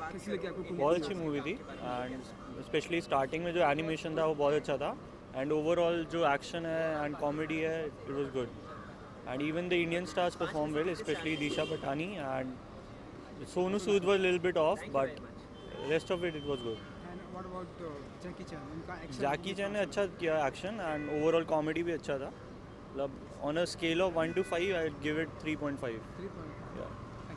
कैसी लगी आपको? बहुत अच्छी मूवी थी एंड स्पेशली स्टार्टिंग में जो एनिमेशन था वो बहुत अच्छा था एंड ओवरऑल जो एक्शन है एंड कॉमेडी है it was good and even the Indian stars perform well specially Disha Patani and Sonu Sood was little bit off but rest of it was good. And what about Jackie Chan? उनका action, जैकी चैन ने अच्छा किया action and overall comedy भी अच्छा था. मतलब on a scale of 1 to 5 I give it 3.5. 3.5.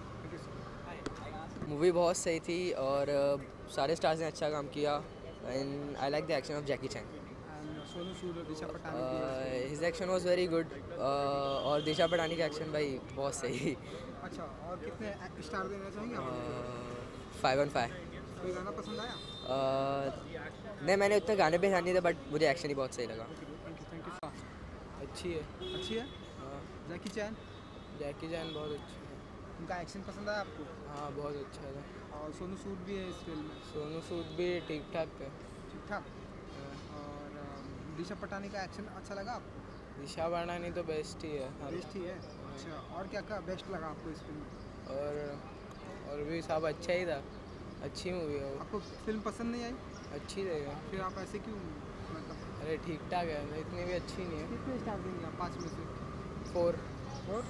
Movie बहुत सही थी और सारे स्टार्स ने अच्छा काम किया and I like the action of Jackie Chan. Sonu Sood और Disha Patani his action was very good और दिशा पटानी का एक्शन भाई बहुत सही. अच्छा, और कितने स्टार देना चाहेंगे आप? 5 on 5. कोई गाना पसंद आया? नहीं, मैंने उतने गाने पे ध्यान नहीं था बट मुझे एक्शन ही बहुत सही लगा. Thank you. अच्छी है. अच्छी है. जैकी चैन बहुत अच्छी है. उनका एक्शन पसंद आया आपको? हाँ, बहुत अच्छा था. और सोनू सूद भी है इस फिल्म में? सोनू सूद भी ठीक ठाक थे. ठीक ठाक. और दिशा पटानी का एक्शन अच्छा लगा आपको? दिशा पटानी तो बेस्ट ही है. बेस्ट ही है. अच्छा, और क्या क्या बेस्ट लगा आपको इस फिल्म में? और भी सब अच्छा ही था. अच्छी मूवी है वो. आपको फिल्म पसंद नहीं आई? अच्छी रहेगा. फिर आप ऐसे क्यों मतलब? अरे ठीक ठाक है, इतनी भी अच्छी नहीं है. कितने स्टार देंगे आप 5 में से? 4. और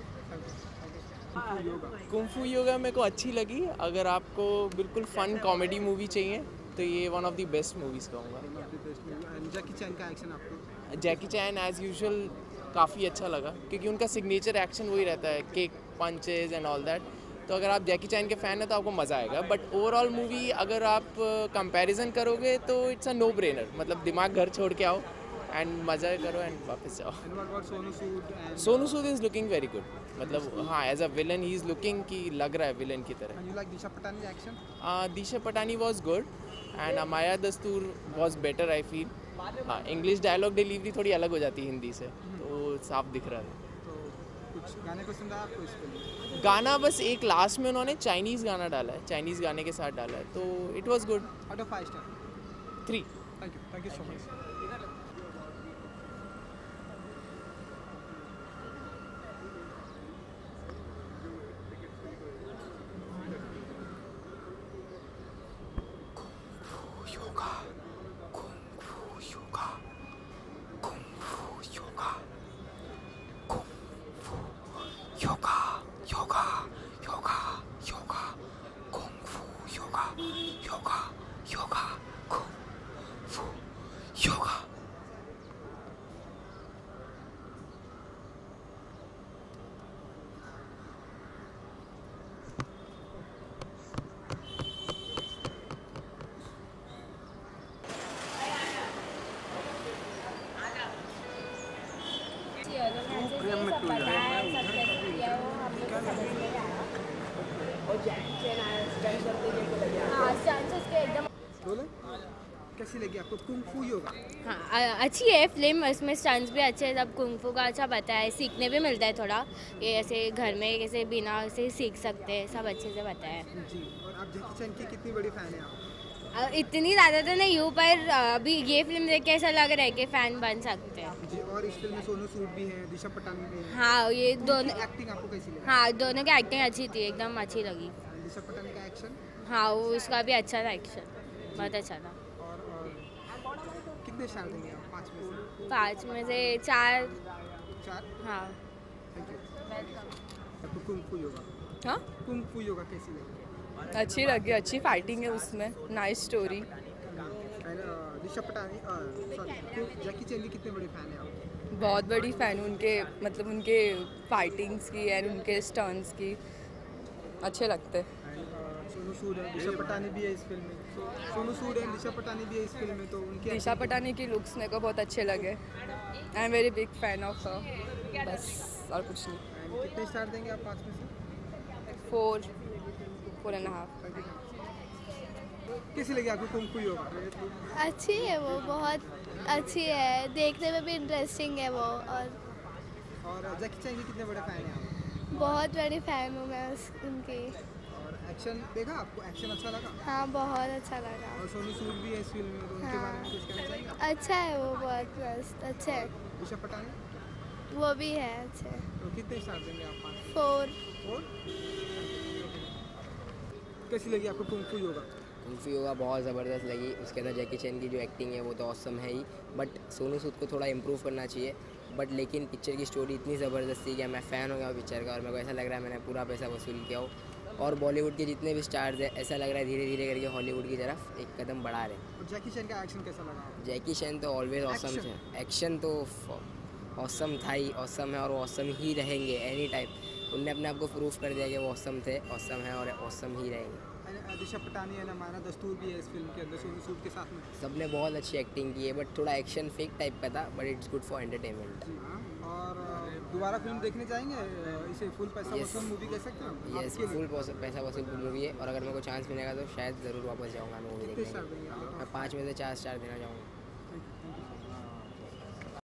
कुंफू योगा मेरे को अच्छी लगी. अगर आपको बिल्कुल फन कॉमेडी मूवी चाहिए तो ये one of the best movies कहूँगा. जैकी चैन का एक्शन आपको? जैकी चैन एज़ यूजुअल काफ़ी अच्छा लगा क्योंकि उनका सिग्नेचर एक्शन वही रहता है, kick punches and all that. तो अगर आप जैकी चैन के फ़ैन हैं तो आपको मज़ा आएगा. बट ओवरऑल मूवी अगर आप कंपैरिजन करोगे तो इट्स अ नो ब्रेनर. मतलब दिमाग घर छोड़ के आओ एंड मज़ा करो एंड वापस जाओ. Sonu Sood is looking very good. मतलब हाँ, as a villain he is looking कि लग रहा है विलन की तरह. You like Disha Patani action? Disha Patani was good and Amyra Dastur was better I feel. English dialogue delivery थोड़ी अलग हो जाती है हिंदी से, तो साफ दिख रहा है. तो कुछ गाने पसंद आया आपको इस फिल्म में? गाना बस एक लास्ट में उन्होंने चाइनीज़ गाना डाला है, चाइनीज़ गाने के साथ डाला है, तो it was good. Out of 5 star. 3. Thank you so much. कैसी लगी आपको कुंग-फू योगा? हाँ, अच्छी है फिल्म. इसमें स्टंट्स भी अच्छे हैं, सब कुंग-फू का अच्छा पता है, सीखने भी मिलता है थोड़ा. ये ऐसे घर में कैसे बिना से सीख सकते हैं, सब अच्छे से पता है. जी. और आप जैकी चैन की कितनी बड़ी फैन हैं आप? इतनी ज़्यादा तो नहीं हूँ पर अभी ये फिल्म देख के ऐसा लग रहा है कि फ़ैन बन सकते हैं. जी. और इस फिल्म में सोनू सूद भी है, दिशा पटानी भी है. हाँ, ये दोनों एक्टिंग आपको कैसी लगी? हाँ, दोनों की एक्टिंग अच्छी थी, एकदम अच्छी लगी. दिशा पटानी का एक्शन? हाँ, वो उसका भी अच्छा था एक्शन, बहुत अच्छा था. और कितने स्टार देंगे आप 5 में से? 5 में से 4. 4? हाँ. Thank you. आपको कुंग-फू योगा? हाँ, कुंग-फू योगा कैसी लगी? अच्छी लगी. अच्छी फाइटिंग है उसमें, nice story. Disha Patani sorry Jackie Chan की कितने बड़े फैन हैं आप? बहुत बड़ी फ़ैन हूँ उनके, मतलब उनके फाइटिंग्स की एंड उनके स्टंट्स की अच्छे लगते हैं. सोनू सूद है, दिशा पटानी भी है इस फिल्म में. सोनू सूद है, दिशा पटानी भी है इस फिल्म में, तो उनकी दिशा पटानी की लुक्स मेरे को बहुत अच्छे लगे. I am very big fan of her. बस और कुछ नहीं. कितने स्टार देंगे आप 5 में से? 4, 4.5. कैसी लगी आपको कुंग-फू योगा? अच्छी है वो, बहुत अच्छी है, देखने में भी इंटरेस्टिंग है वो. और जैकी चैन के कितने बड़े फैन हैं आप? बहुत बड़ी फ़ैन हूँ मैं उनकी. और एक्शन देखा आपको? एक्शन अच्छा लगा? हाँ, बहुत अच्छा लगा. और सोनू सूद भी है इस फिल्म में, तो उनके बारे में कुछ कहना चाहेंगे? अच्छा है वो, बहुत मस्त अच्छा है. दिशा पटानी? वो भी है अच्छे. तो कितने स्टार देंगे आप 5? 4. 4? कैसी लगी आपको कुंग फू योगा? कुंग फू योगा बहुत ज़बरदस्त लगी। उसके अंदर जैकी चैन की जो एक्टिंग है वो तो ऑसम है ही, बट सोनू सूद को थोड़ा इम्प्रूव करना चाहिए। बट लेकिन पिक्चर की स्टोरी इतनी ज़बरदस्त थी कि मैं फ़ैन हो गया हूँ पिक्चर का, और मेरे को ऐसा लग रहा है मैंने पूरा पैसा वसूल किया हो। और बॉलीवुड के जितने भी स्टार्स हैं ऐसा लग रहा है धीरे धीरे करके हॉलीवुड की तरफ एक कदम बढ़ा रहे हैं। और जैकी चैन का एक्शन कैसा लगा आपको? जैकी चैन तो ऑलवेज ऑसम है, एक्शन तो ऑसम था ही, ऑसम है और ऑसम ही रहेंगे एनी टाइम। उनने अपने आप को प्रूव कर दिया कि वो ऑसम थे, ऑसम है और ऑसम ही रहेंगे। दिशा पटानी है ना, हमारा दस्तूर भी है इस फिल्म के अंदर सोनू सूद के साथ में। सबने बहुत अच्छी एक्टिंग की है, बट थोड़ा एक्शन फेक टाइप का था, but it's good for entertainment. जी हाँ। और दोबारा फिल्म देखने जाएंगे? इसे फुल पैसा Yes. वसूल मूवी कह सकते हैं? यस, आपके लिए? फुल पैसा वसूल मूवी है, और अगर मेरे को चांस मिलेगा तो शायद ज़रूर वापस जाऊँगा मूवी कितने देखने। स्टार देंगे आप? मैं 5 में से 4 स्टार देना चाहूँगा।